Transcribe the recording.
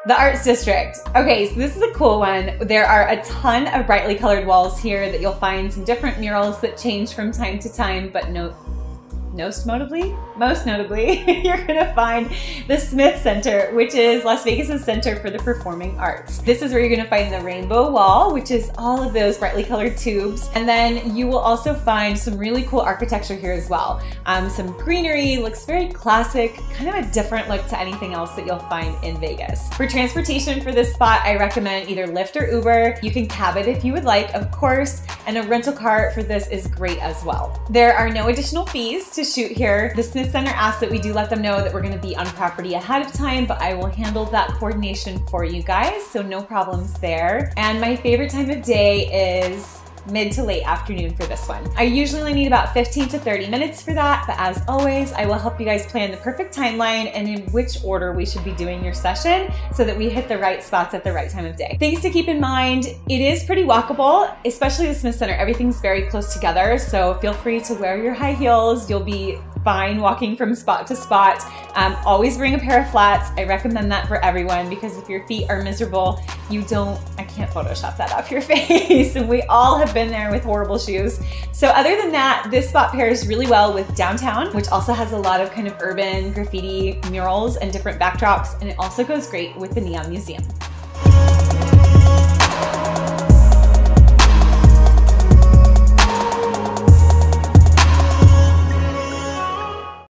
The Arts District. Okay, so this is a cool one. There are a ton of brightly colored walls here that you'll find some different murals that change from time to time, but most notably, you're gonna find the Smith Center, which is Las Vegas's Center for the Performing Arts. This is where you're gonna find the Rainbow Wall, which is all of those brightly colored tubes. And then you will also find some really cool architecture here as well. Some greenery, looks very classic, kind of a different look to anything else that you'll find in Vegas. For transportation for this spot, I recommend either Lyft or Uber. You can cab it if you would like, of course, and a rental car for this is great as well. There are no additional fees to shoot here. The Smith Center asked that we do let them know that we're gonna be on property ahead of time, but I will handle that coordination for you guys, so no problems there. And my favorite time of day is mid to late afternoon for this one. I usually only need about 15 to 30 minutes for that, but as always, I will help you guys plan the perfect timeline and in which order we should be doing your session so that we hit the right spots at the right time of day. Things to keep in mind, it is pretty walkable, especially the Smith Center. Everything's very close together, so feel free to wear your high heels. You'll be fine walking from spot to spot. Always bring a pair of flats. I recommend that for everyone because if your feet are miserable, I can't Photoshop that off your face. And we all have been there with horrible shoes. So other than that, this spot pairs really well with downtown, which also has a lot of kind of urban graffiti murals and different backdrops. And it also goes great with the Neon Museum.